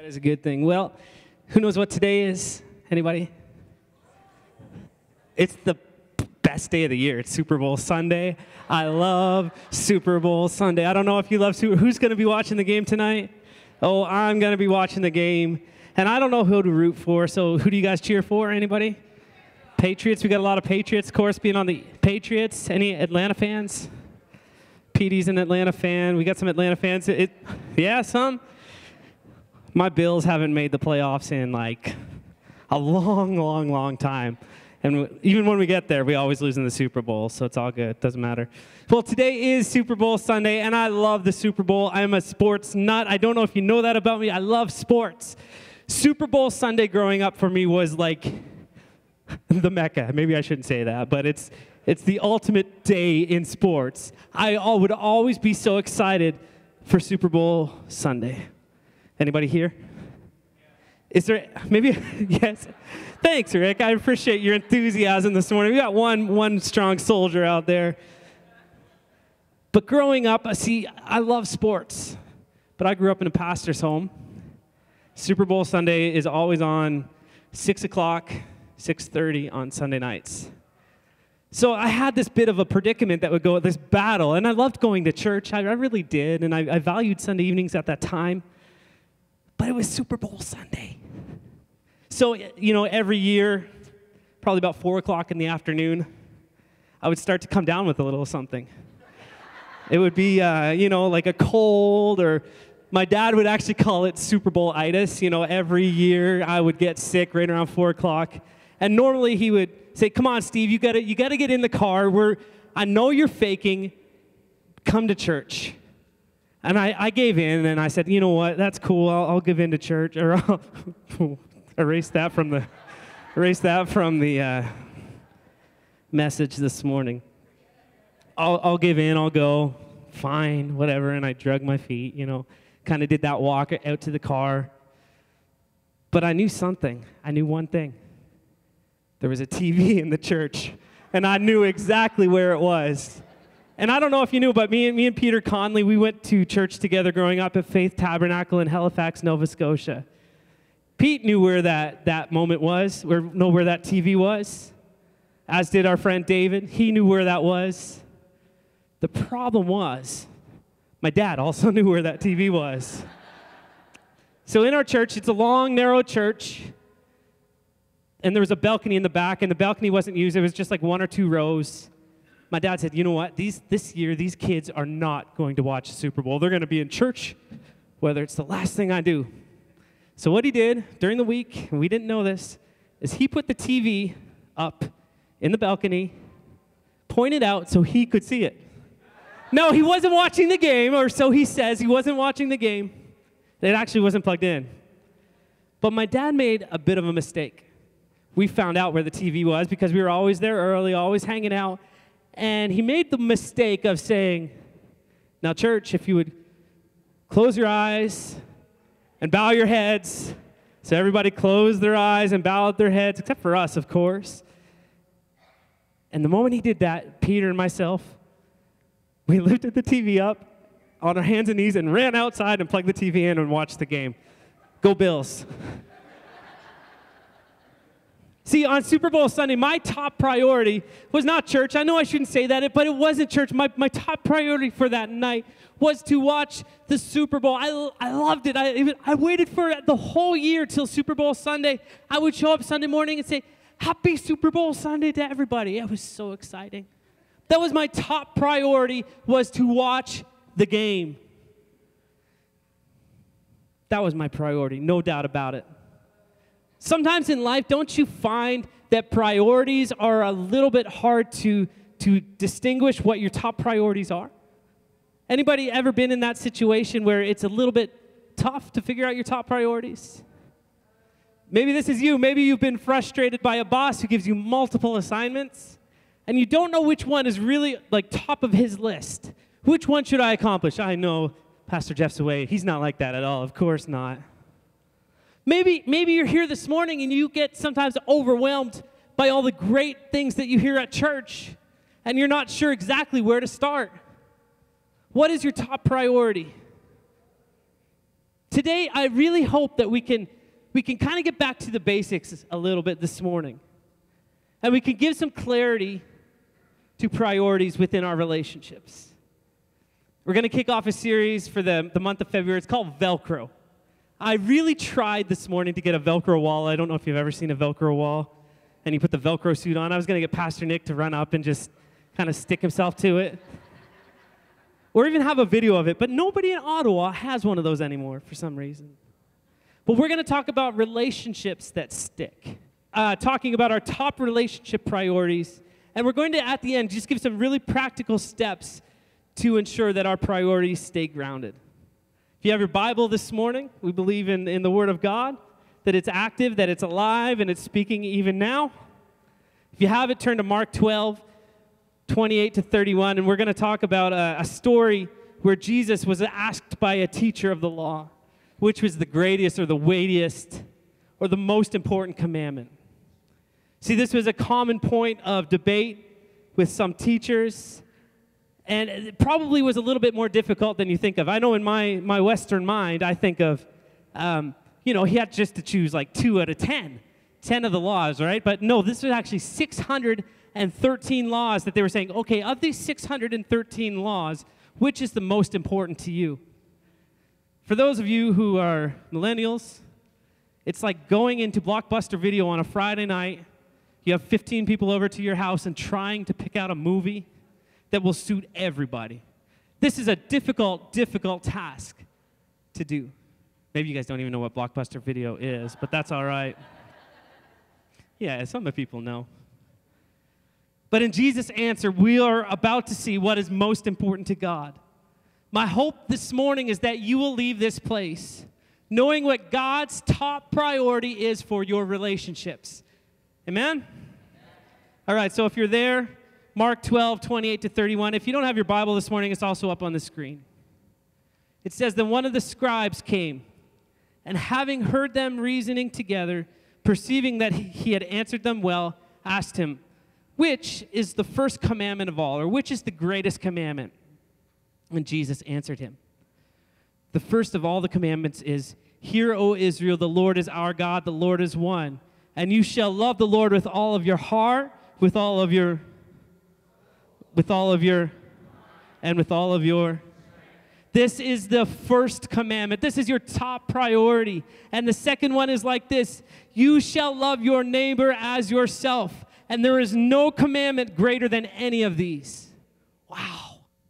That is a good thing. Well, who knows what today is? Anybody? It's the best day of the year. It's Super Bowl Sunday. I love Super Bowl Sunday. I don't know if you love Super Bowl. Who's going to be watching the game tonight? Oh, I'm going to be watching the game. And I don't know who to root for, so who do you guys cheer for? Anybody? Patriots. We got a lot of Patriots, of course, being on the Patriots. Any Atlanta fans? PD's an Atlanta fan. We got some Atlanta fans. Yeah, some. My Bills haven't made the playoffs in like a long time. And even when we get there, we always lose in the Super Bowl, so it's all good. Doesn't matter. Well, today is Super Bowl Sunday, and I love the Super Bowl. I'm a sports nut. I don't know if you know that about me. I love sports. Super Bowl Sunday growing up for me was like the Mecca. Maybe I shouldn't say that, but it's the ultimate day in sports. I would always be so excited for Super Bowl Sunday. Anybody here? Is there, maybe, yes. Thanks, Rick. I appreciate your enthusiasm this morning. We got one strong soldier out there. But growing up, I love sports. But I grew up in a pastor's home. Super Bowl Sunday is always on 6 o'clock, 6:30 on Sunday nights. So I had this bit of a predicament that would go with this battle. And I loved going to church. I really did. And I valued Sunday evenings at that time. But it was Super Bowl Sunday. So, every year, probably about 4 o'clock in the afternoon, I would start to come down with a little something. It would be, like a cold, or my dad would actually call it Super Bowl-itis. Every year I would get sick right around 4 o'clock. And normally he would say, come on, Steve, you gotta get in the car. I know you're faking. Come to church. And I gave in, and I said, you know what, that's cool. I'll give in to church, or I'll erase that from the message this morning. I'll give in. I'll go. Fine, whatever. And I drug my feet. Kind of did that walk out to the car. But I knew something. I knew one thing. There was a TV in the church, and I knew exactly where it was. And I don't know if you knew, but me and Peter Conley, we went to church together growing up at Faith Tabernacle in Halifax, Nova Scotia. Pete knew where that moment was, where that TV was, as did our friend David. He knew where that was. The problem was, my dad also knew where that TV was. So in our church, it's a long, narrow church, and there was a balcony in the back, and the balcony wasn't used. It was just like one or two rows. My dad said, you know what, this year, these kids are not going to watch the Super Bowl. They're going to be in church, whether it's the last thing I do. So what he did during the week, and we didn't know this, is he put the TV up in the balcony, pointed out so he could see it. No, he wasn't watching the game, or so he says. He wasn't watching the game. It actually wasn't plugged in. But my dad made a bit of a mistake. We found out where the TV was because we were always there early, always hanging out. And he made the mistake of saying, now, church, if you would close your eyes and bow your heads. So everybody closed their eyes and bowed their heads, except for us, of course. And the moment he did that, Peter and myself, we lifted the TV up on our hands and knees and ran outside and plugged the TV in and watched the game. Go Bills. See, on Super Bowl Sunday, my top priority was not church. I know I shouldn't say that, but it wasn't church. My top priority for that night was to watch the Super Bowl. I loved it. I waited for it the whole year till Super Bowl Sunday. I would show up Sunday morning and say, Happy Super Bowl Sunday to everybody. It was so exciting. That was my top priority, was to watch the game. That was my priority, no doubt about it. Sometimes in life, don't you find that priorities are a little bit hard to distinguish what your top priorities are? Anybody ever been in that situation where it's a little bit tough to figure out your top priorities? Maybe this is you. Maybe you've been frustrated by a boss who gives you multiple assignments, and you don't know which one is really like top of his list. Which one should I accomplish? I know Pastor Jeff's away. He's not like that at all. Of course not. Maybe you're here this morning and you get sometimes overwhelmed by all the great things that you hear at church, and you're not sure exactly where to start. What is your top priority? today, I really hope that we can kind of get back to the basics a little bit this morning. And we can give some clarity to priorities within our relationships. We're going to kick off a series for the month of February. It's called Velcro. I really tried this morning to get a Velcro wall. I don't know if you've ever seen a Velcro wall. And you put the Velcro suit on. I was going to get Pastor Nick to run up and just kind of stick himself to it. Or even have a video of it. But nobody in Ottawa has one of those anymore for some reason. But we're going to talk about relationships that stick. Talking about our top relationship priorities. And we're going to, at the end, just give some really practical steps to ensure that our priorities stay grounded. If you have your Bible this morning, we believe in the Word of God, that it's active, that it's alive, and it's speaking even now. If you have it, turn to Mark 12, 28 to 31, and we're going to talk about a story where Jesus was asked by a teacher of the law, which was the greatest or the weightiest or the most important commandment. See, this was a common point of debate with some teachers, and it probably was a little bit more difficult than you think of. I know in my Western mind, I think of, he had just to choose like 2 out of 10 of the laws, right? But no, this was actually 613 laws that they were saying, okay, of these 613 laws, which is the most important to you? For those of you who are millennials, it's like going into Blockbuster Video on a Friday night. You have 15 people over to your house and trying to pick out a movie that will suit everybody. This is a difficult task to do. Maybe you guys don't even know what Blockbuster Video is, but that's all right. Yeah, some of the people know. But in Jesus' answer, we are about to see what is most important to God. My hope this morning is that you will leave this place knowing what God's top priority is for your relationships. Amen? All right, so if you're there, Mark 12, 28 to 31. If you don't have your Bible this morning, it's also up on the screen. It says, then one of the scribes came, and having heard them reasoning together, perceiving that he had answered them well, asked him, which is the first commandment of all, or which is the greatest commandment? And Jesus answered him, the first of all the commandments is, hear, O Israel, the Lord is our God, the Lord is one. And you shall love the Lord with all of your heart, with all of your, and with all of your. This is the first commandment. This is your top priority. And the second one is like this, you shall love your neighbor as yourself. And there is no commandment greater than any of these. Wow.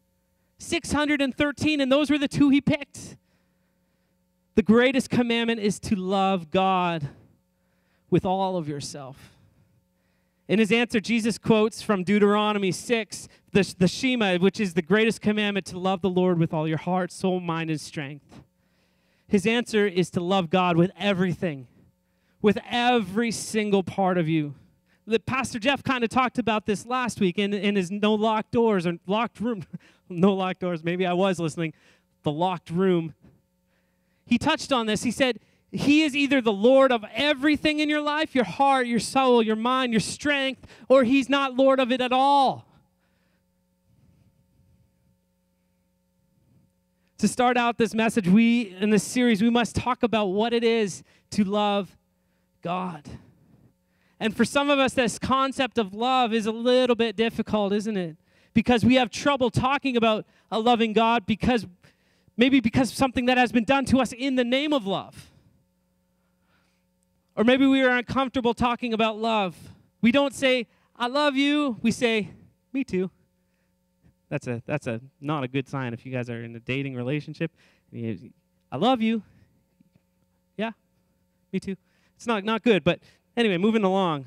613, and those were the 2 he picked. The greatest commandment is to love God with all of yourself. In his answer, Jesus quotes from Deuteronomy 6, the Shema, which is the greatest commandment, to love the Lord with all your heart, soul, mind, and strength. His answer is to love God with everything, with every single part of you. Pastor Jeff kind of talked about this last week in his no locked doors or locked room. No locked doors, maybe I was listening. The locked room. He touched on this. He said, he is either the Lord of everything in your life, your heart, your soul, your mind, your strength, or he's not Lord of it at all. To start out this message, in this series, we must talk about what it is to love God. And for some of us, this concept of love is a little bit difficult, isn't it? Because we have trouble talking about a loving God because of something that has been done to us in the name of love. Or maybe we are uncomfortable talking about love. We don't say, I love you. We say, me too. That's not a good sign if you guys are in a dating relationship. I love you. Yeah, me too. It's not good, but anyway, moving along.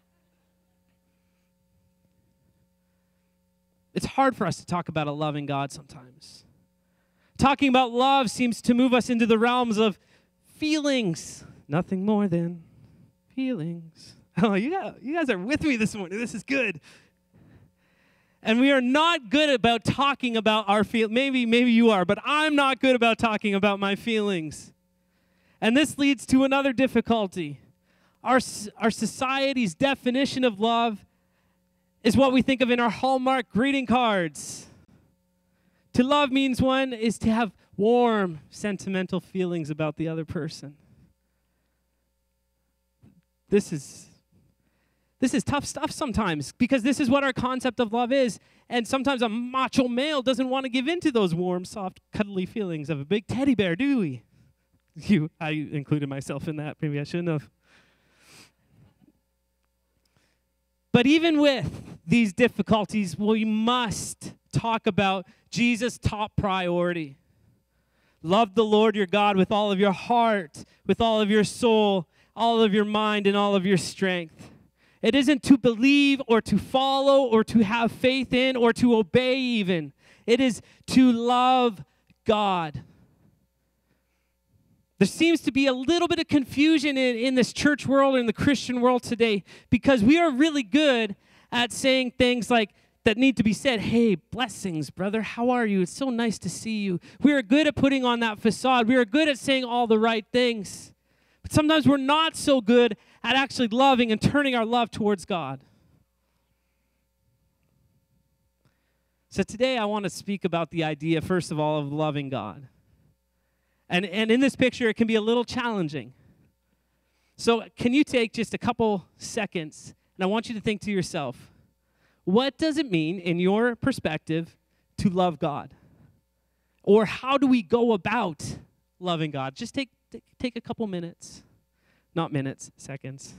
It's hard for us to talk about a loving God sometimes. Talking about love seems to move us into the realms of feelings. Nothing more than feelings. Oh, you guys are with me this morning. This is good. And we are not good about talking about our feelings. Maybe you are, but I'm not good about talking about my feelings. And this leads to another difficulty. Our society's definition of love is what we think of in our Hallmark greeting cards. To love means one is to have warm, sentimental feelings about the other person. This is tough stuff sometimes, because this is what our concept of love is. And sometimes a macho male doesn't want to give in to those warm, soft, cuddly feelings of a big teddy bear, do we? I included myself in that. Maybe I shouldn't have. But even with these difficulties, we must talk about Jesus' top priority. Love the Lord your God with all of your heart, with all of your soul, all of your mind, and all of your strength. It isn't to believe or to follow or to have faith in or to obey even. It is to love God. There seems to be a little bit of confusion in this church world and in the Christian world today, because we are really good at saying things like that need to be said. Hey, blessings, brother. How are you? It's so nice to see you. We are good at putting on that facade. We are good at saying all the right things. But sometimes we're not so good at actually loving and turning our love towards God. So today I want to speak about the idea, first of all, of loving God. And in this picture, it can be a little challenging. So can you take just a couple seconds, and I want you to think to yourself, what does it mean, in your perspective, to love God? Or how do we go about loving God? Just take a couple minutes. Not minutes, seconds.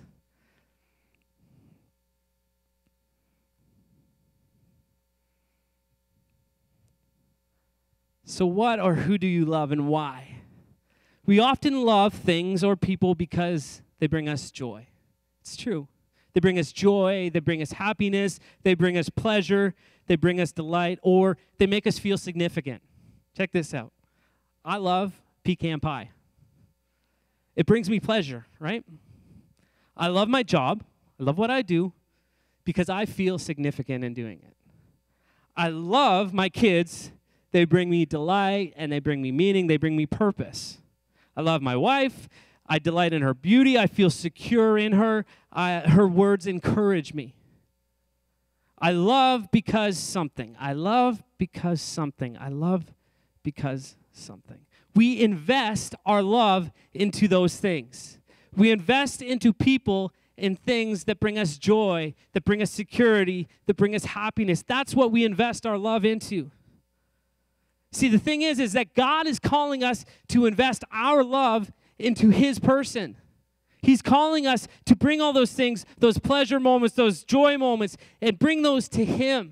So what or who do you love and why? We often love things or people because they bring us joy. It's true. They bring us joy, they bring us happiness, they bring us pleasure, they bring us delight, or they make us feel significant. Check this out. I love pecan pie. It brings me pleasure, right? I love my job. I love what I do because I feel significant in doing it. I love my kids. They bring me delight and they bring me meaning. They bring me purpose. I love my wife. I delight in her beauty. I feel secure in her. Her words encourage me. I love because something. I love because something. I love because something. We invest our love into those things. We invest into people and things that bring us joy, that bring us security, that bring us happiness. That's what we invest our love into. See, the thing is that God is calling us to invest our love into His person. He's calling us to bring all those things, those pleasure moments, those joy moments, and bring those to Him.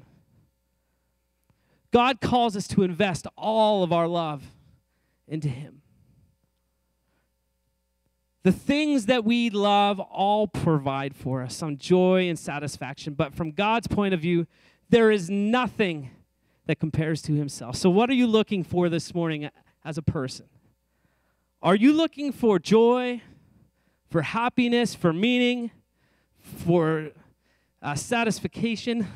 God calls us to invest all of our love into Him. The things that we love all provide for us some joy and satisfaction, but from God's point of view, there is nothing that compares to Himself. So what are you looking for this morning as a person? Are you looking for joy, for happiness, for meaning, for satisfaction?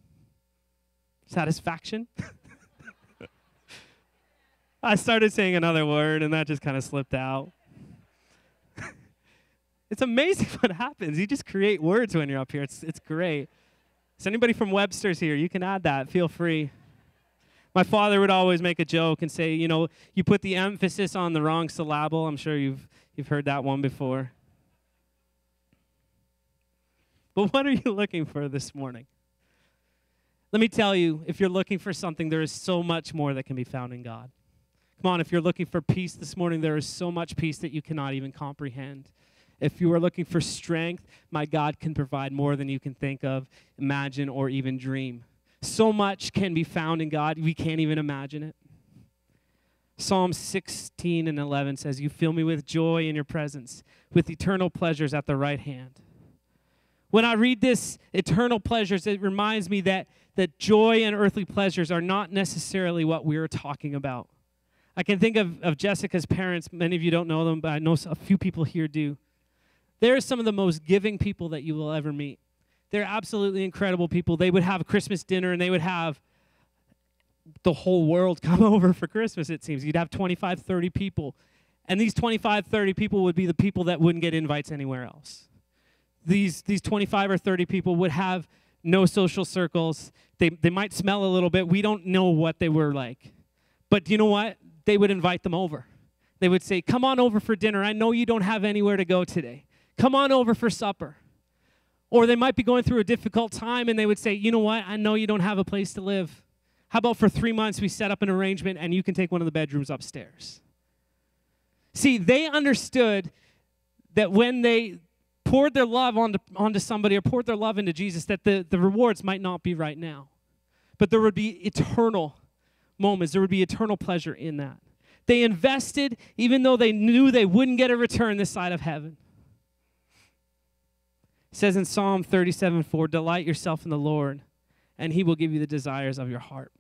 I started saying another word, and that just kind of slipped out. It's amazing what happens. You just create words when you're up here. It's great. Is anybody from Webster's here? You can add that. Feel free. My father would always make a joke and say, you put the emphasis on the wrong syllable. I'm sure you've heard that one before. But what are you looking for this morning? Let me tell you, if you're looking for something, there is so much more that can be found in God. Come on, if you're looking for peace this morning, there is so much peace that you cannot even comprehend. If you are looking for strength, my God can provide more than you can think of, imagine, or even dream. So much can be found in God, we can't even imagine it. Psalm 16:11 says, "You fill me with joy in your presence, with eternal pleasures at the right hand." When I read this, eternal pleasures, it reminds me that joy and earthly pleasures are not necessarily what we're talking about. I can think of Jessica's parents. Many of you don't know them, but I know a few people here do. They're some of the most giving people that you will ever meet. They're absolutely incredible people. They would have a Christmas dinner, and they would have the whole world come over for Christmas, it seems. You'd have 25, 30 people. And these 25, 30 people would be the people that wouldn't get invites anywhere else. These 25 or 30 people would have no social circles. They might smell a little bit. We don't know what they were like. But you know what? they would invite them over. They would say, come on over for dinner. I know you don't have anywhere to go today. Come on over for supper. Or they might be going through a difficult time, and they would say, you know what? I know you don't have a place to live. How about for 3 months we set up an arrangement, and you can take one of the bedrooms upstairs? See, they understood that when they poured their love onto somebody or poured their love into Jesus, that the rewards might not be right now. But there would be eternal moments. There would be eternal pleasure in that. They invested even though they knew they wouldn't get a return this side of heaven. It says in Psalm 37:4, delight yourself in the Lord, and he will give you the desires of your heart.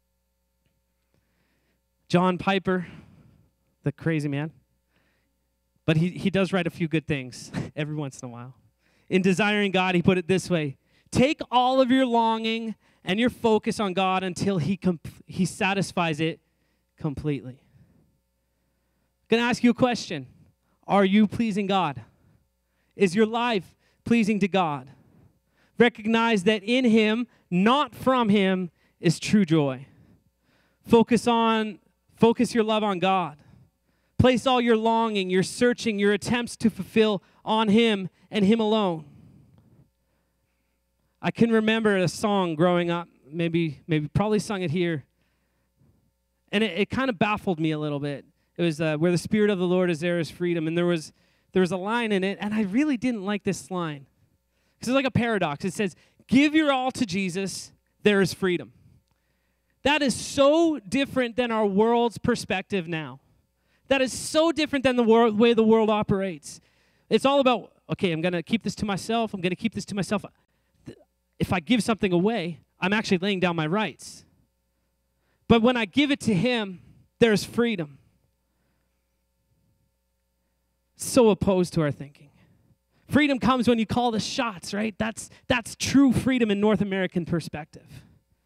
John Piper, the crazy man, but he does write a few good things every once in a while. In Desiring God, he put it this way: take all of your longing and your focus on God until he satisfies it completely. I'm going to ask you a question. Are you pleasing God? Is your life pleasing to God? Recognize that in him, not from him, is true joy. Focus your love on God. Place all your longing, your searching, your attempts to fulfill on him and him alone. I can remember a song growing up, maybe probably sung it here, and it kind of baffled me a little bit. It was where the Spirit of the Lord is, there is freedom, and there was a line in it, and I really didn't like this line. Because it's like a paradox. It says, give your all to Jesus, there is freedom. That is so different than our world's perspective now. That is so different than the way the world operates. It's all about, okay, I'm going to keep this to myself. I'm going to keep this to myself. If I give something away, I'm actually laying down my rights. But when I give it to him, there's freedom. So opposed to our thinking. Freedom comes when you call the shots, right? That's true freedom in North American perspective.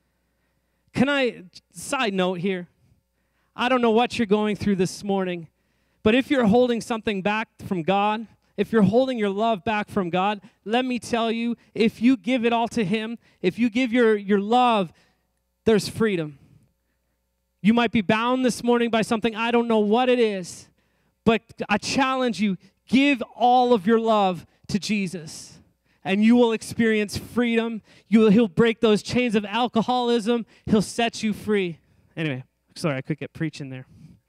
Side note here, I don't know what you're going through this morning, but if you're holding something back from God, if you're holding your love back from God, let me tell you, if you give it all to him, if you give your love, there's freedom. You might be bound this morning by something, I don't know what it is, but I challenge you, give all of your love to Jesus, and you will experience freedom. He'll break those chains of alcoholism. He'll set you free. Anyway, sorry, I could get preaching there.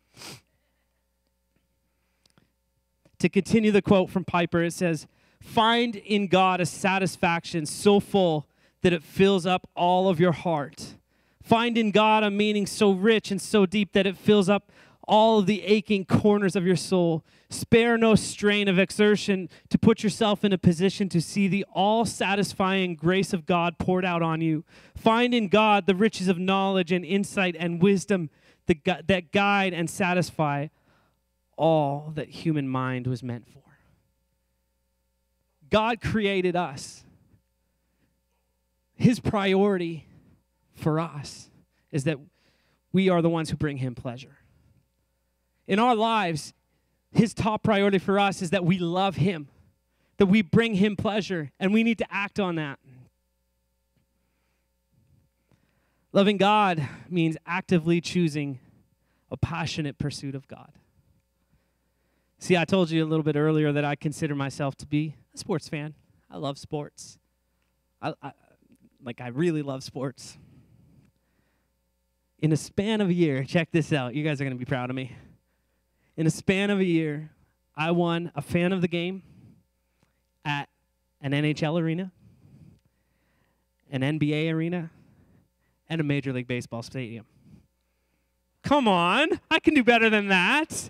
To continue the quote from Piper, it says, find in God a satisfaction so full that it fills up all of your heart. Find in God a meaning so rich and so deep that it fills up all of the aching corners of your soul. Spare no strain of exertion to put yourself in a position to see the all-satisfying grace of God poured out on you. Find in God the riches of knowledge and insight and wisdom that guide and satisfy all that human mind was meant for. God created us. His priority for us is that we are the ones who bring him pleasure. In our lives, his top priority for us is that we love him, that we bring him pleasure, and we need to act on that. Loving God means actively choosing a passionate pursuit of God. See, I told you a little bit earlier that I consider myself to be a sports fan. I love sports. I really love sports. In a span of a year, check this out. You guys are going to be proud of me. In a span of a year, I won a fan of the game at an NHL arena, an NBA arena, and a Major League Baseball stadium. Come on, I can do better than that.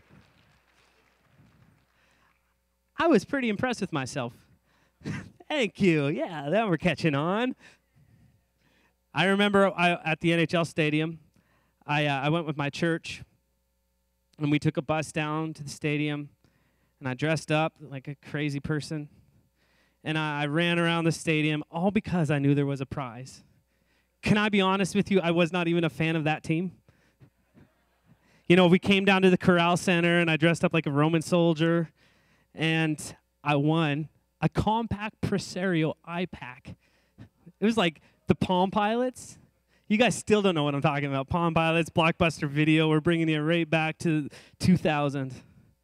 I was pretty impressed with myself. Thank you. Yeah, now we're catching on. I remember at the NHL stadium, I went with my church, and we took a bus down to the stadium, and I dressed up like a crazy person, and I ran around the stadium, all because I knew there was a prize. Can I be honest with you? I was not even a fan of that team. You know, we came down to the Corral Center, and I dressed up like a Roman soldier, and I won a compact Presario iPack. It was like the Palm Pilots. You guys still don't know what I'm talking about. Palm Pilots, Blockbuster Video. We're bringing you right back to 2000.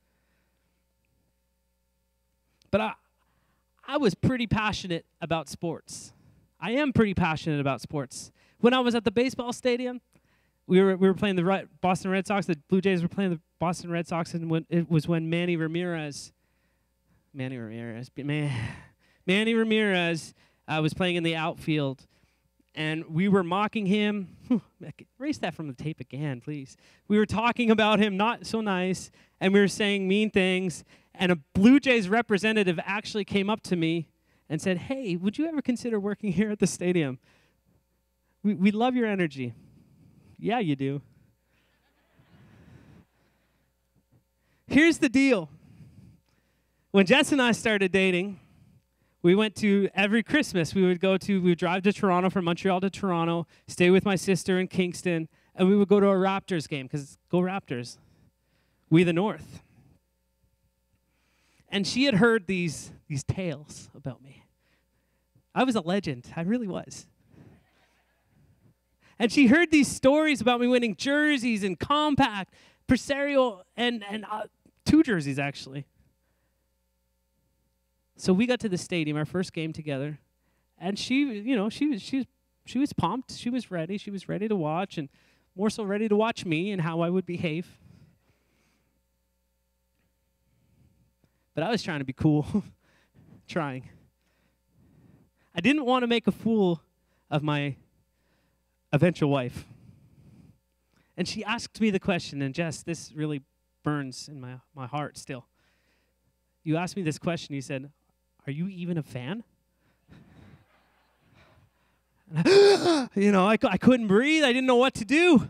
But I was pretty passionate about sports. I am pretty passionate about sports. When I was at the baseball stadium, we were playing the Boston Red Sox. The Blue Jays were playing the Boston Red Sox, and it was when Manny Ramirez was playing in the outfield, and we were mocking him. Erase that from the tape again, please. We were talking about him, not so nice, and we were saying mean things, and a Blue Jays representative actually came up to me and said, "Hey, would you ever consider working here at the stadium? We love your energy." Yeah, you do. Here's the deal. When Jess and I started dating, we went to every Christmas. We would drive to Toronto, from Montreal to Toronto, stay with my sister in Kingston, and we would go to a Raptors game, because go Raptors. We the North. And she had heard these tales about me. I was a legend. I really was. And she heard these stories about me winning jerseys and compact, Presario, and 2 jerseys, actually. So we got to the stadium, our first game together, and she was pumped. She was ready. She was ready to watch, and more so ready to watch me and how I would behave. But I was trying to be cool. Trying. I didn't want to make a fool of my eventual wife. And she asked me the question, and Jess, this really burns in my heart still. You asked me this question. You said, "Are you even a fan?" I couldn't breathe. I didn't know what to do.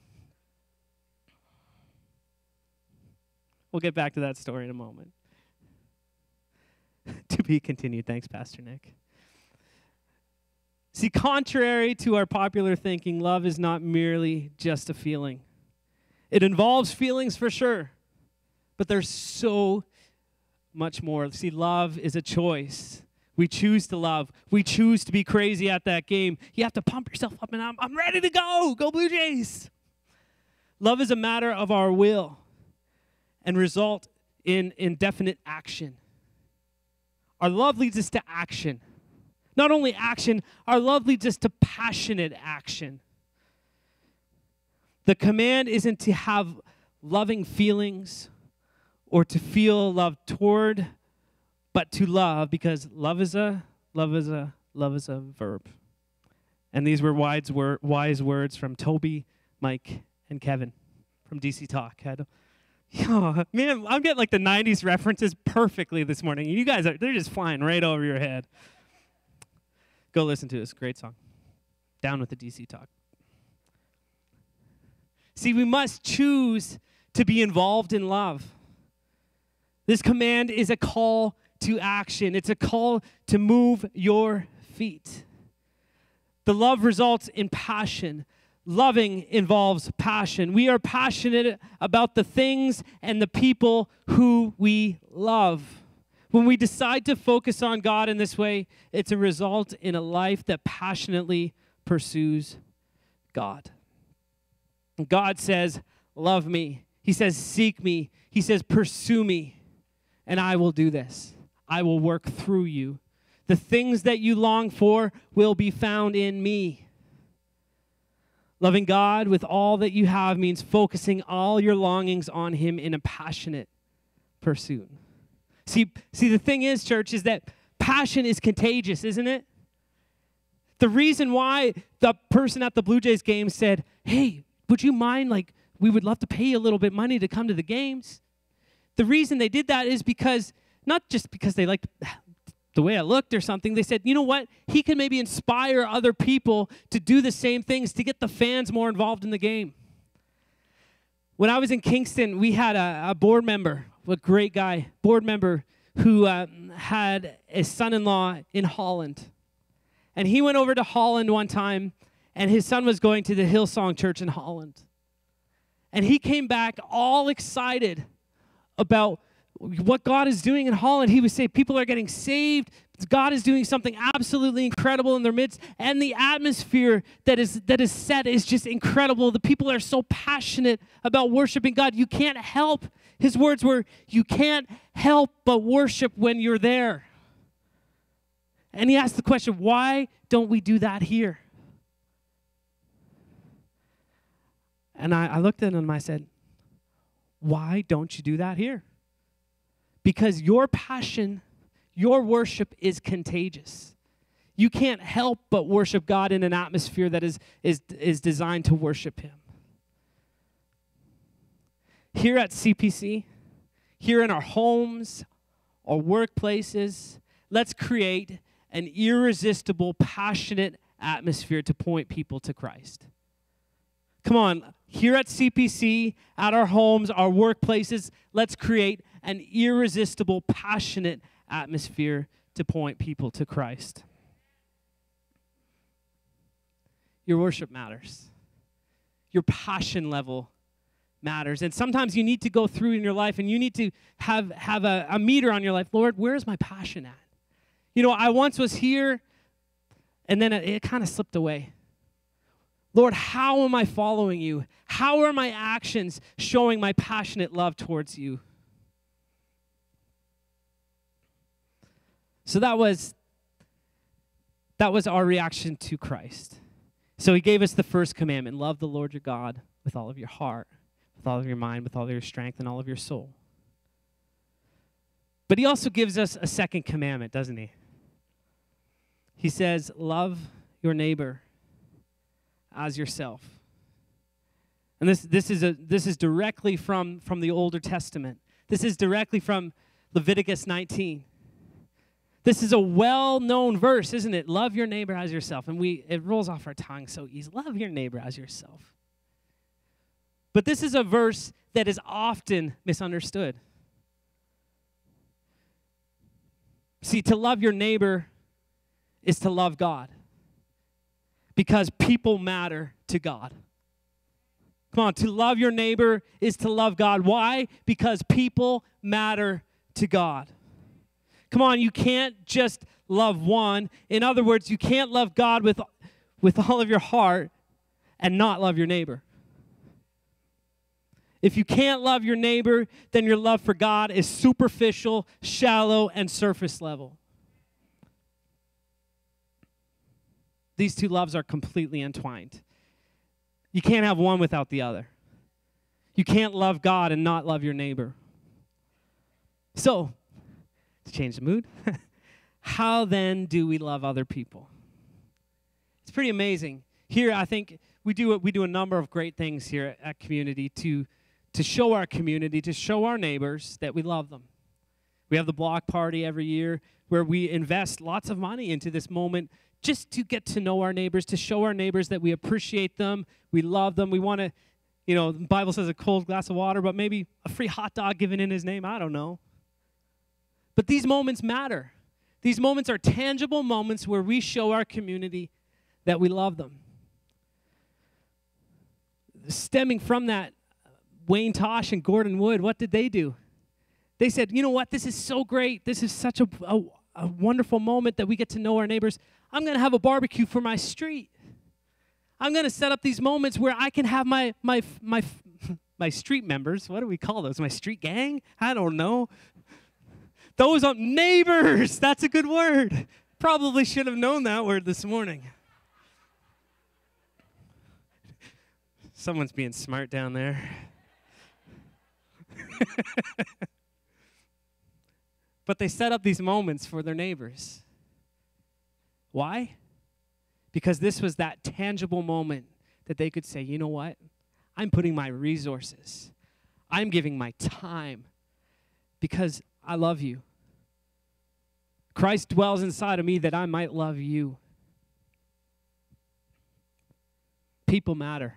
We'll get back to that story in a moment. To be continued. Thanks, Pastor Nick. See, contrary to our popular thinking, love is not merely just a feeling. It involves feelings for sure, but there's so much more. See, love is a choice. We choose to love. We choose to be crazy at that game. You have to pump yourself up, and I'm ready to go. Go Blue Jays. Love is a matter of our will and result in definite action. Our love leads us to action. Not only action, our love leads us to passionate action. The command isn't to have loving feelings or to feel love toward, but to love, because love is a verb. And these were wise words from Toby, Mike, and Kevin from DC Talk. Man, I'm getting like the 90s references perfectly this morning. You guys they're just flying right over your head. Go listen to this. Great song. Down with the DC Talk. See, we must choose to be involved in love. This command is a call to action. It's a call to move your feet. The love results in passion. Loving involves passion. We are passionate about the things and the people who we love. When we decide to focus on God in this way, it's a result in a life that passionately pursues God. God says, "Love me." He says, "Seek me." He says, "Pursue me." And I will do this. I will work through you. The things that you long for will be found in me. Loving God with all that you have means focusing all your longings on Him in a passionate pursuit. See, the thing is, church, is that passion is contagious, isn't it? The reason why the person at the Blue Jays game said, "Hey, would you mind, we would love to pay you a little bit of money to come to the games." The reason they did that is because, not just because they liked the way I looked or something. They said, "You know what? He can maybe inspire other people to do the same things to get the fans more involved in the game." When I was in Kingston, we had a board member, a great guy, board member who had a son-in-law in Holland. And he went over to Holland one time, and his son was going to the Hillsong Church in Holland. And he came back all excited about what God is doing in Holland. He would say people are getting saved, God is doing something absolutely incredible in their midst, and the atmosphere that is set is just incredible. The people are so passionate about worshiping God. You can't help, his words were, you can't help but worship when you're there. And he asked the question, why don't we do that here? And I looked at him and I said, why don't you do that here? Because your passion, your worship is contagious. You can't help but worship God in an atmosphere that is designed to worship him. Here at CPC, here in our homes, our workplaces, let's create an irresistible, passionate atmosphere to point people to Christ. Come on, here at CPC, at our homes, our workplaces, let's create an irresistible, passionate atmosphere to point people to Christ. Your worship matters. Your passion level matters. And sometimes you need to go through in your life and you need to have a meter on your life. Lord, where is my passion at? You know, I once was here and then it kind of slipped away. Lord, how am I following you? How are my actions showing my passionate love towards you? So that was our reaction to Christ. So he gave us the first commandment, love the Lord your God with all of your heart, with all of your mind, with all of your strength, and all of your soul. But he also gives us a second commandment, doesn't he? He says, love your neighbor as yourself. And this is directly from the Older Testament. This is directly from Leviticus 19. This is a well-known verse, isn't it? Love your neighbor as yourself. And it rolls off our tongue so easy. Love your neighbor as yourself. But this is a verse that is often misunderstood. See, to love your neighbor is to love God. Because people matter to God. Come on, to love your neighbor is to love God. Why? Because people matter to God. Come on, you can't just love one. In other words, you can't love God with all of your heart and not love your neighbor. If you can't love your neighbor, then your love for God is superficial, shallow, and surface level. These two loves are completely entwined. You can't have one without the other. You can't love God and not love your neighbor. So, to change the mood, how then do we love other people? It's pretty amazing. Here, I think we do a number of great things here at Community to show our community, to show our neighbors that we love them. We have the block party every year where we invest lots of money into this moment just to get to know our neighbors, to show our neighbors that we appreciate them, we love them. We want to, the Bible says a cold glass of water, but maybe a free hot dog given in his name. I don't know. But these moments matter. These moments are tangible moments where we show our community that we love them. Stemming from that, Wayne Tosh and Gordon Wood, what did they do? They said, you know what, this is so great. This is such a wonderful moment that we get to know our neighbors. I'm going to have a barbecue for my street. I'm going to set up these moments where I can have my street members. What do we call those? My street gang? I don't know. Those are neighbors. That's a good word. Probably should have known that word this morning. Someone's being smart down there. But they set up these moments for their neighbors. Why? Because this was that tangible moment that they could say, you know what? I'm putting my resources. I'm giving my time because I love you. Christ dwells inside of me that I might love you. People matter.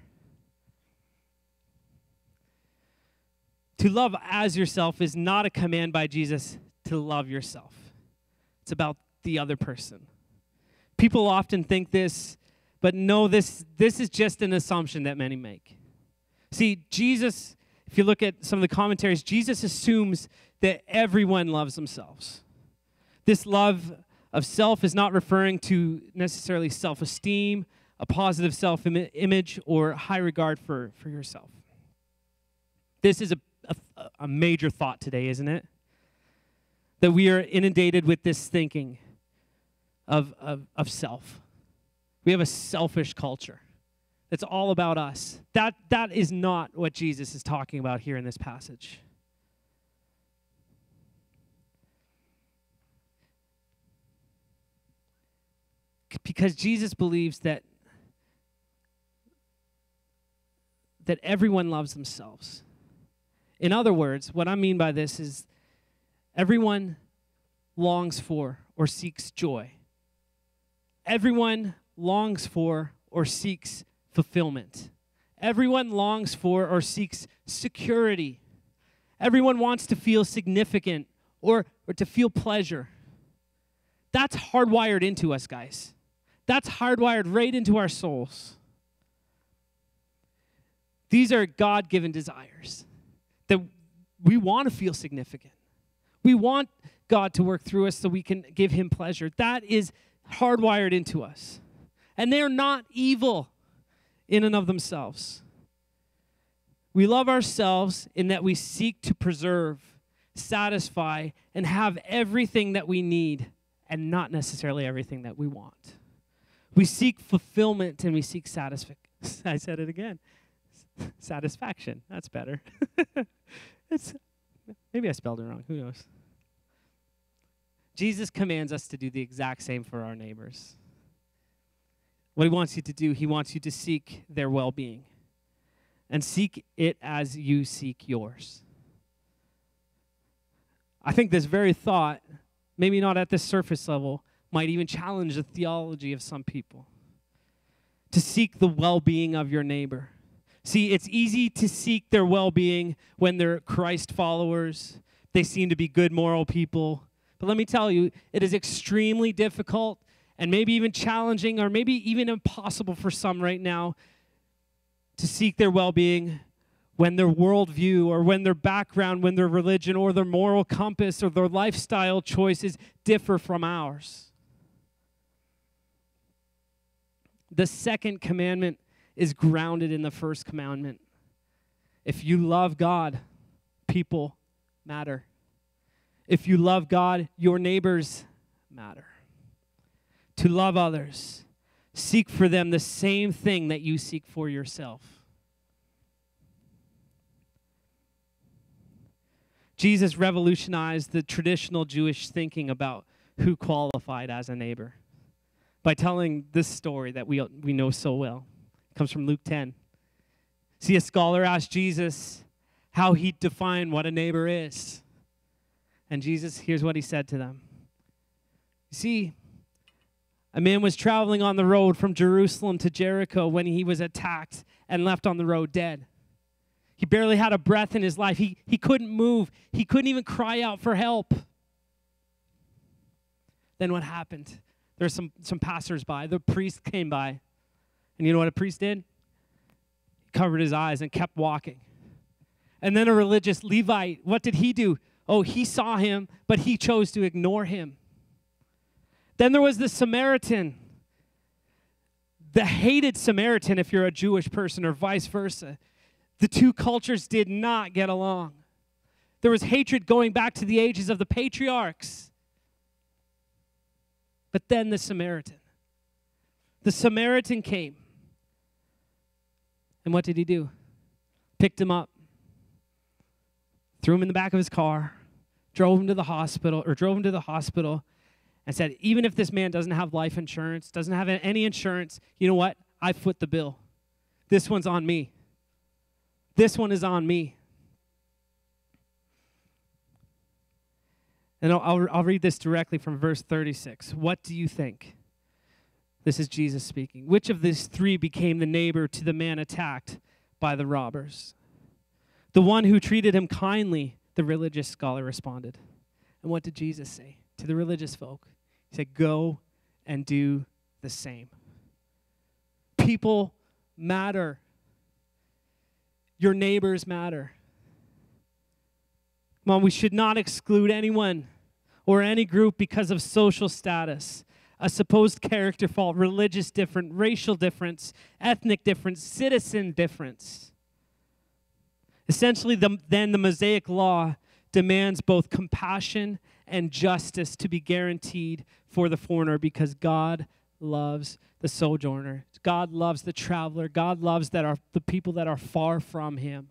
To love as yourself is not a command by Jesus to love yourself. It's about the other person. People often think this, but no, this is just an assumption that many make. See, Jesus, if you look at some of the commentaries, Jesus assumes that everyone loves themselves. This love of self is not referring to necessarily self-esteem, a positive self-image, or high regard for yourself. This is a major thought today, isn't it? That we are inundated with this thinking of self. We have a selfish culture. It's all about us. That is not what Jesus is talking about here in this passage. Because Jesus believes that everyone loves themselves. In other words, what I mean by this is everyone longs for or seeks joy. Everyone longs for or seeks fulfillment. Everyone longs for or seeks security. Everyone wants to feel significant or to feel pleasure. That's hardwired into us, guys. That's hardwired right into our souls. These are God-given desires that we want to feel significant. We want God to work through us so we can give him pleasure. That is hardwired into us. And they're not evil in and of themselves. We love ourselves in that we seek to preserve, satisfy, and have everything that we need and not necessarily everything that we want. We seek fulfillment and we seek satisfaction. I said it again. Satisfaction. That's better. Maybe I spelled it wrong. Who knows? Jesus commands us to do the exact same for our neighbors. What he wants you to do, he wants you to seek their well-being and seek it as you seek yours. I think this very thought, maybe not at this surface level, might even challenge the theology of some people. To seek the well-being of your neighbor. See, it's easy to seek their well-being when they're Christ followers. They seem to be good moral people. But let me tell you, it is extremely difficult and maybe even challenging or maybe even impossible for some right now to seek their well-being when their worldview or when their background, when their religion or their moral compass or their lifestyle choices differ from ours. The second commandment is grounded in the first commandment. If you love God, people matter. If you love God, your neighbors matter. To love others, seek for them the same thing that you seek for yourself. Jesus revolutionized the traditional Jewish thinking about who qualified as a neighbor by telling this story that we know so well. It comes from Luke 10. See, a scholar asked Jesus how he defined what a neighbor is. And Jesus, here's what he said to them. You see, a man was traveling on the road from Jerusalem to Jericho when he was attacked and left on the road dead. He barely had a breath in his life. He couldn't move. He couldn't even cry out for help. Then what happened? There's some passersby. The priest came by. And you know what a priest did? He covered his eyes and kept walking. And then a religious Levite, what did he do? Oh, he saw him, but he chose to ignore him. Then there was the Samaritan. The hated Samaritan, if you're a Jewish person, or vice versa. The two cultures did not get along. There was hatred going back to the ages of the patriarchs. But then the Samaritan. The Samaritan came. And what did he do? Picked him up. Threw him in the back of his car. Drove him to the hospital, and said, even if this man doesn't have life insurance, doesn't have any insurance, you know what? I foot the bill. This one's on me. This one is on me. And I'll read this directly from verse 36. What do you think? This is Jesus speaking. Which of these three became the neighbor to the man attacked by the robbers? The one who treated him kindly, the religious scholar responded. And what did Jesus say to the religious folk? He said, go and do the same. People matter. Your neighbors matter. Come on, we should not exclude anyone or any group because of social status, a supposed character fault, religious difference, racial difference, ethnic difference, citizen difference. Essentially, then the Mosaic Law demands both compassion and justice to be guaranteed for the foreigner, because God loves the sojourner. God loves the traveler. God loves the people that are far from him.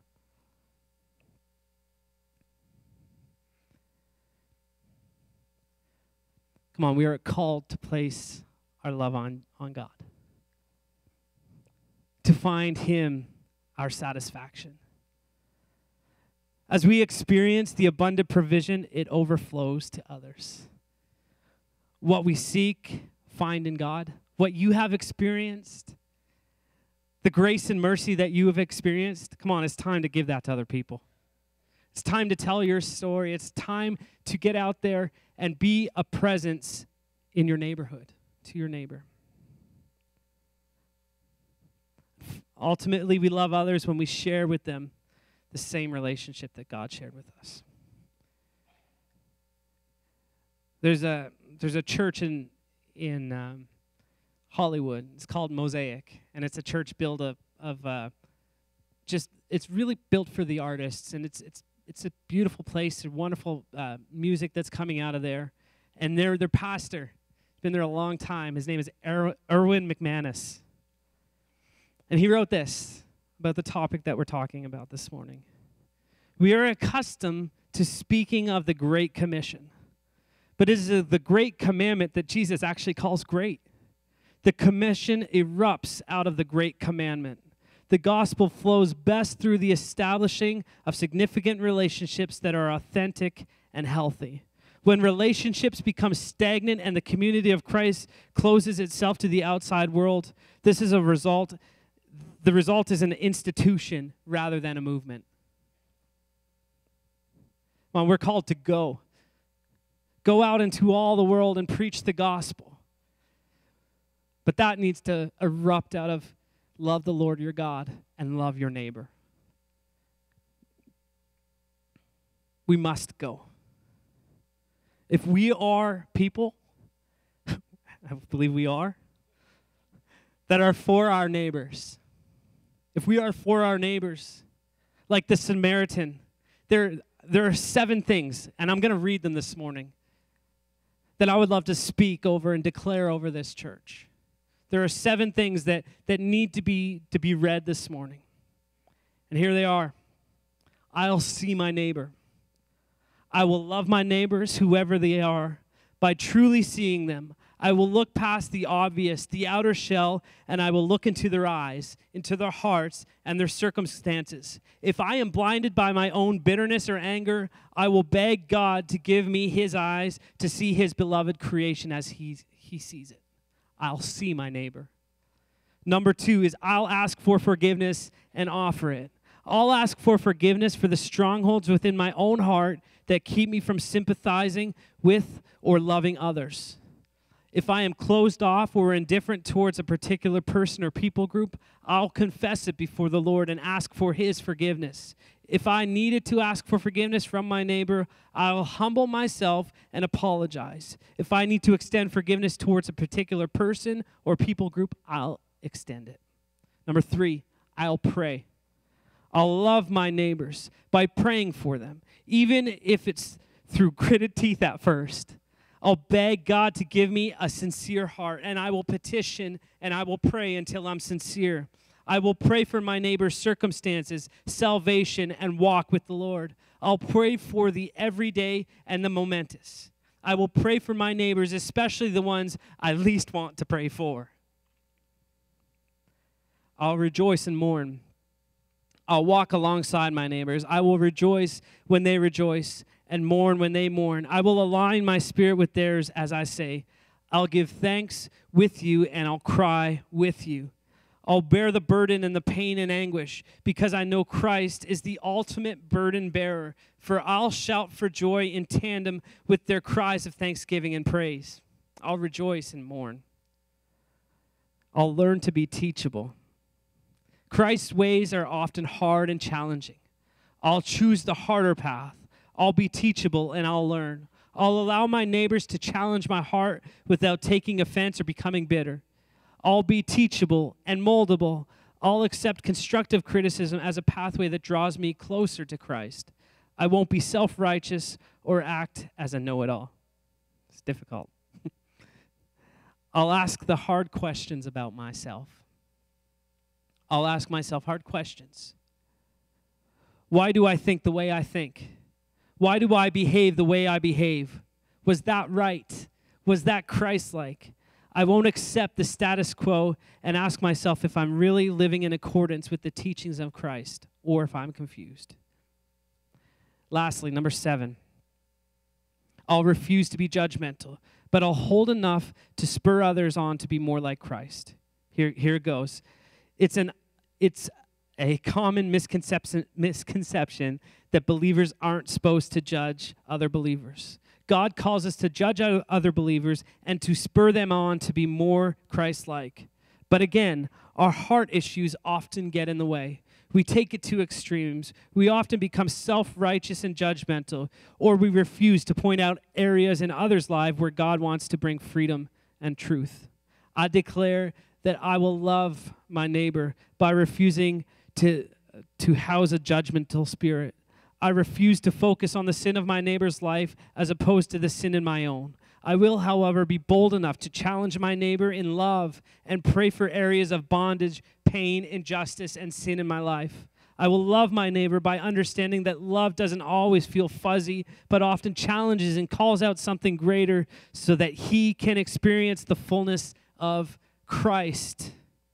Come on, we are called to place our love on God, to find him our satisfaction. As we experience the abundant provision, it overflows to others. What we seek, find in God. What you have experienced, the grace and mercy that you have experienced, come on, it's time to give that to other people. It's time to tell your story. It's time to get out there and be a presence in your neighborhood, to your neighbor. Ultimately, we love others when we share with them the same relationship that God shared with us. There's a church in Hollywood. It's called Mosaic, and it's a church built of it's really built for the artists, and it's a beautiful place. There's wonderful music that's coming out of there, and their pastor has been there a long time. His name is Erwin McManus, and he wrote this about the topic that we're talking about this morning. We are accustomed to speaking of the Great Commission, but it is the Great Commandment that Jesus actually calls great. The commission erupts out of the Great Commandment. The gospel flows best through the establishing of significant relationships that are authentic and healthy. When relationships become stagnant and the community of Christ closes itself to the outside world, this is a result. The result is an institution rather than a movement. Well, we're called to go. Go out into all the world and preach the gospel. But that needs to erupt out of love the Lord your God and love your neighbor. We must go. If we are people, I believe we are, that are for our neighbors, if we are for our neighbors, like the Samaritan, there are 7 things, and I'm going to read them this morning, that I would love to speak over and declare over this church. There are 7 things that need to be read this morning. And here they are. I'll see my neighbor. I will love my neighbors, whoever they are, by truly seeing them. I will look past the obvious, the outer shell, and I will look into their eyes, into their hearts, and their circumstances. If I am blinded by my own bitterness or anger, I will beg God to give me his eyes to see his beloved creation as he sees it. I'll see my neighbor. Number 2 is I'll ask for forgiveness and offer it. I'll ask for forgiveness for the strongholds within my own heart that keep me from sympathizing with or loving others. If I am closed off or indifferent towards a particular person or people group, I'll confess it before the Lord and ask for his forgiveness. If I needed to ask for forgiveness from my neighbor, I'll humble myself and apologize. If I need to extend forgiveness towards a particular person or people group, I'll extend it. Number 3, I'll pray. I'll love my neighbors by praying for them, even if it's through gritted teeth at first. I'll beg God to give me a sincere heart, and I will petition and I will pray until I'm sincere. I will pray for my neighbor's circumstances, salvation, and walk with the Lord. I'll pray for the everyday and the momentous. I will pray for my neighbors, especially the ones I least want to pray for. I'll rejoice and mourn. I'll walk alongside my neighbors. I will rejoice when they rejoice and mourn when they mourn. I will align my spirit with theirs, as I say. I'll give thanks with you, and I'll cry with you. I'll bear the burden and the pain and anguish, because I know Christ is the ultimate burden bearer. For I'll shout for joy in tandem with their cries of thanksgiving and praise. I'll rejoice and mourn. I'll learn to be teachable. Christ's ways are often hard and challenging. I'll choose the harder path. I'll be teachable and I'll learn. I'll allow my neighbors to challenge my heart without taking offense or becoming bitter. I'll be teachable and moldable. I'll accept constructive criticism as a pathway that draws me closer to Christ. I won't be self-righteous or act as a know-it-all. It's difficult. I'll ask the hard questions about myself. I'll ask myself hard questions. Why do I think the way I think? Why do I behave the way I behave? Was that right? Was that Christ-like? I won't accept the status quo and ask myself if I'm really living in accordance with the teachings of Christ or if I'm confused. Lastly, number 7, I'll refuse to be judgmental, but I'll hold enough to spur others on to be more like Christ. Here it goes. It's a common misconception that believers aren't supposed to judge other believers. God calls us to judge other believers and to spur them on to be more Christ-like. But again, our heart issues often get in the way. We take it to extremes. We often become self-righteous and judgmental, or we refuse to point out areas in others' lives where God wants to bring freedom and truth. I declare that I will love my neighbor by refusing to house a judgmental spirit. I refuse to focus on the sin of my neighbor's life as opposed to the sin in my own. I will, however, be bold enough to challenge my neighbor in love and pray for areas of bondage, pain, injustice, and sin in my life. I will love my neighbor by understanding that love doesn't always feel fuzzy, but often challenges and calls out something greater so that he can experience the fullness of Christ.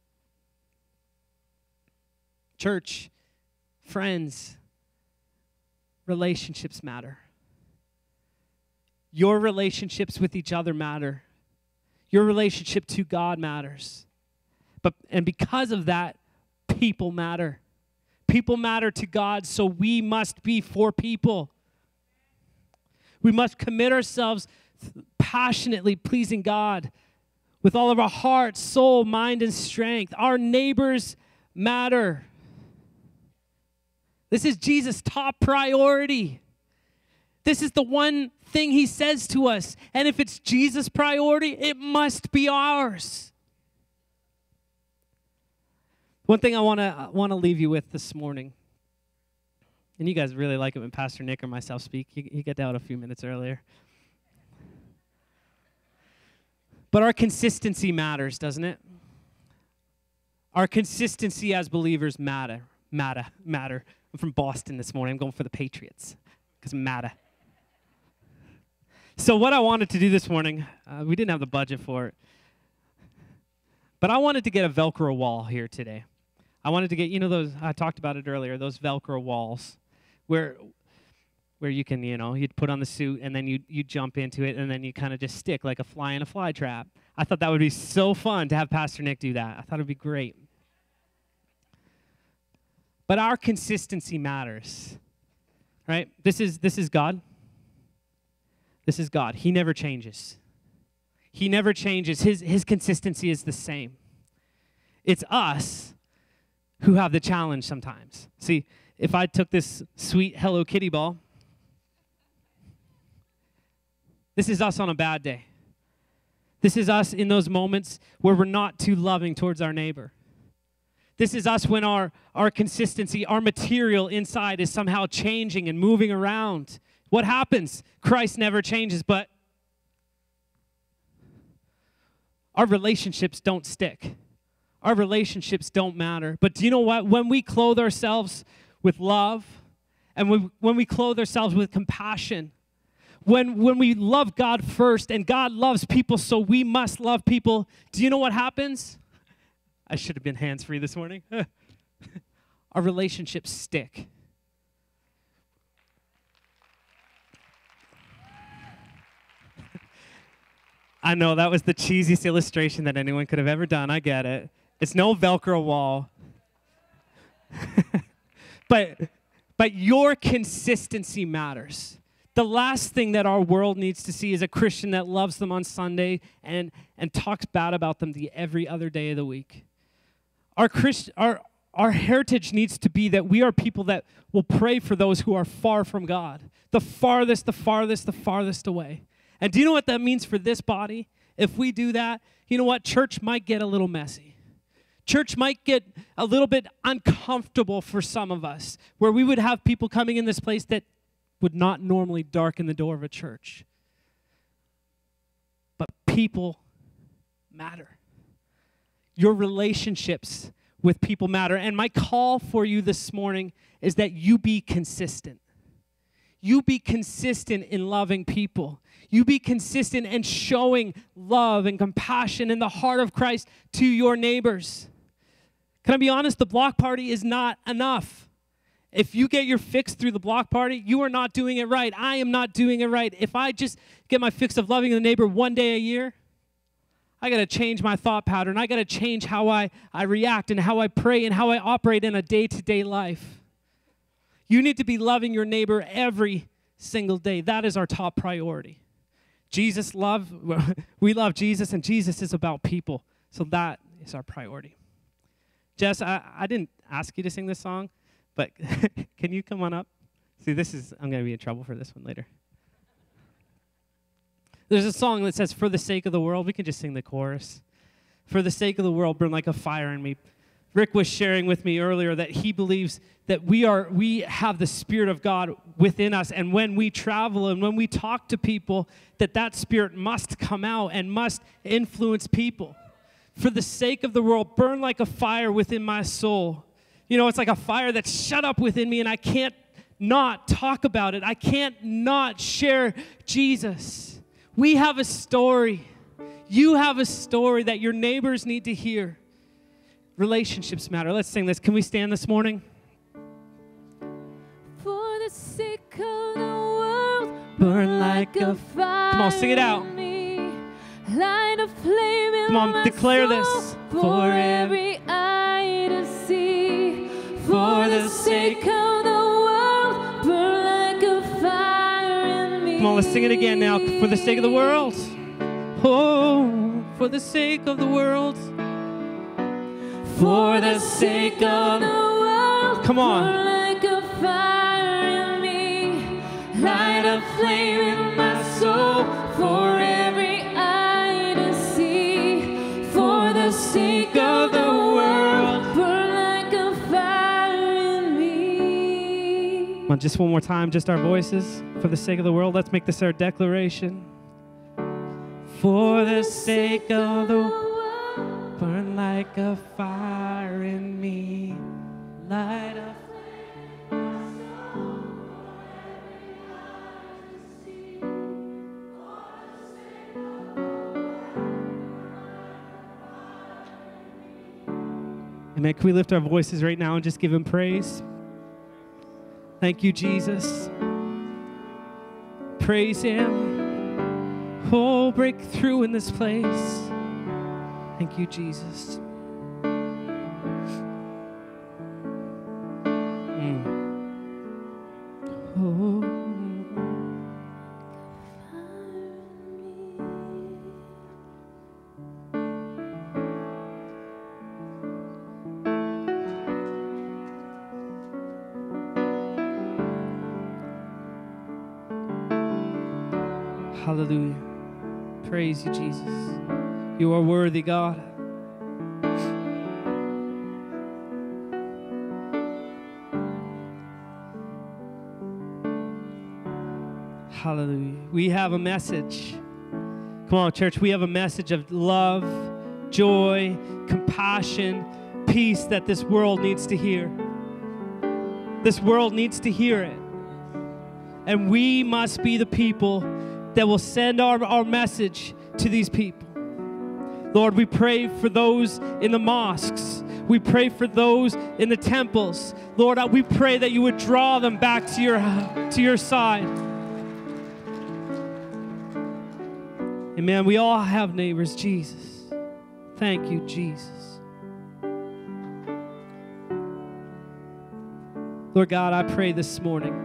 Church, friends, relationships matter. Your relationships with each other matter. Your relationship to God matters. And because of that, people matter. People matter to God, so we must be for people. We must commit ourselves passionately pleasing God with all of our heart, soul, mind, and strength. Our neighbors matter. This is Jesus' top priority. This is the one thing he says to us. And if it's Jesus' priority, it must be ours. One thing I want to leave you with this morning, and you guys really like it when Pastor Nick or myself speak. You get out a few minutes earlier. But our consistency matters, doesn't it? Our consistency as believers matter. I'm from Boston this morning. I'm going for the Patriots because matter. So what I wanted to do this morning, we didn't have the budget for it, but I wanted to get a Velcro wall here today. I wanted to get, those, I talked about it earlier, those Velcro walls where you can, you'd put on the suit and then you jump into it and then you kind of just stick like a fly in a fly trap. I thought that would be so fun to have Pastor Nick do that. I thought it would be great. But our consistency matters, right? This is God. This is God. He never changes. He never changes. His consistency is the same. It's us who have the challenge sometimes. See, if I took this sweet Hello Kitty ball, this is us on a bad day. This is us in those moments where we're not too loving towards our neighbor. This is us when our consistency, our material inside is somehow changing and moving around. What happens? Christ never changes, but our relationships don't stick. Our relationships don't matter. But do you know what? When we clothe ourselves with love and when we clothe ourselves with compassion, when we love God first and God loves people, so we must love people, do you know what happens? I should have been hands-free this morning. Our relationships stick. I know, that was the cheesiest illustration that anyone could have ever done. I get it. It's no Velcro wall. But your consistency matters. The last thing that our world needs to see is a Christian that loves them on Sunday and talks bad about them every other day of the week. our heritage needs to be that we are people that will pray for those who are far from God, the farthest away. And do you know what that means for this body? If we do that, you know what? Church might get a little messy. Church might get a little bit uncomfortable for some of us, where we would have people coming in this place that would not normally darken the door of a church. But people matter. Your relationships with people matter. And my call for you this morning is that you be consistent. You be consistent in loving people. You be consistent in showing love and compassion in the heart of Christ to your neighbors. Can I be honest? The block party is not enough. If you get your fix through the block party, you are not doing it right. I am not doing it right. If I just get my fix of loving the neighbor one day a year, I got to change my thought pattern. I got to change how I react and how I pray and how I operate in a day-to-day life. You need to be loving your neighbor every single day. That is our top priority. We love Jesus, and Jesus is about people. So that is our priority. Jess, I didn't ask you to sing this song, but can you come on up? See, I'm going to be in trouble for this one later. There's a song that says, for the sake of the world. We can just sing the chorus. For the sake of the world, burn like a fire in me. Rick was sharing with me earlier that he believes that we have the Spirit of God within us, and when we travel and when we talk to people, that Spirit must come out and must influence people. For the sake of the world, burn like a fire within my soul. You know, it's like a fire that's shut up within me, and I can't not talk about it. I can't not share Jesus. We have a story. You have a story that your neighbors need to hear. Relationships matter. Let's sing this. Can we stand this morning? For the sake of the world, burn like a fire. Come on, sing it out. Light a flame in Come on, my declare soul, this. For every eye to see. For the sake of the world, burn like a fire in me. Come on, let's sing it again now. For the sake of the world. Oh, for the sake of the world. For the sake of the world, come on. Burn like a fire in me. Light a flame in my soul. For every eye to see. For the sake of the world, burn like a fire in me. Come on, just one more time, just our voices. For the sake of the world, let's make this our declaration. For the sake of the world, burn like a fire in me. Light a flame in my soul. Amen. Can we lift our voices right now and just give him praise? Thank you, Jesus. Praise him. Oh, break through in this place. Thank you, Jesus. Oh. Hallelujah. Praise you, Jesus. You are worthy, God. Hallelujah. We have a message. Come on, church. We have a message of love, joy, compassion, peace that this world needs to hear. This world needs to hear it. And we must be the people that will send our message to these people. Lord, we pray for those in the mosques. We pray for those in the temples. Lord, we pray that you would draw them back to your side. Amen. We all have neighbors, Jesus. Thank you, Jesus. Lord God, I pray this morning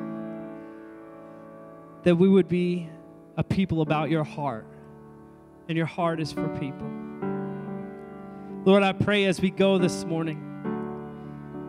that we would be a people about your heart, and your heart is for people. Lord, I pray as we go this morning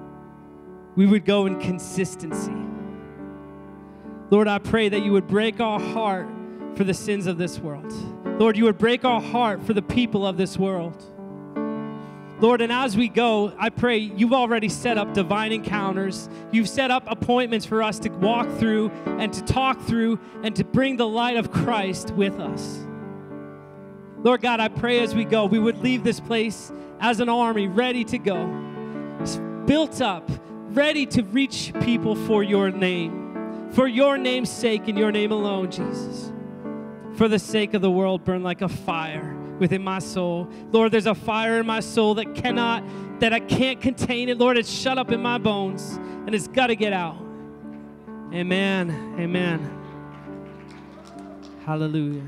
we would go in consistency. Lord, I pray that you would break our heart for the sins of this world. Lord, you would break our heart for the people of this world. Lord, and as we go, I pray you've already set up divine encounters. You've set up appointments for us to walk through and to talk through and to bring the light of Christ with us. Lord God, I pray as we go, we would leave this place as an army ready to go, built up, ready to reach people for your name's sake and your name alone, Jesus. For the sake of the world, burn like a fire within my soul. Lord, there's a fire in my soul that I can't contain it. Lord, it's shut up in my bones, and it's got to get out. Amen. Amen. Hallelujah.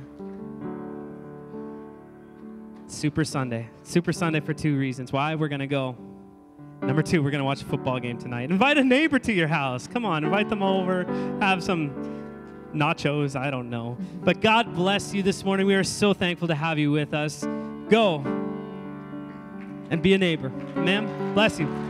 Super Sunday. Super Sunday for 2 reasons. Why? We're going to go. Number 2, we're going to watch a football game tonight. Invite a neighbor to your house. Come on, invite them over. Have some nachos, I don't know. But God bless you this morning. We are so thankful to have you with us. Go and be a neighbor. Amen. Bless you.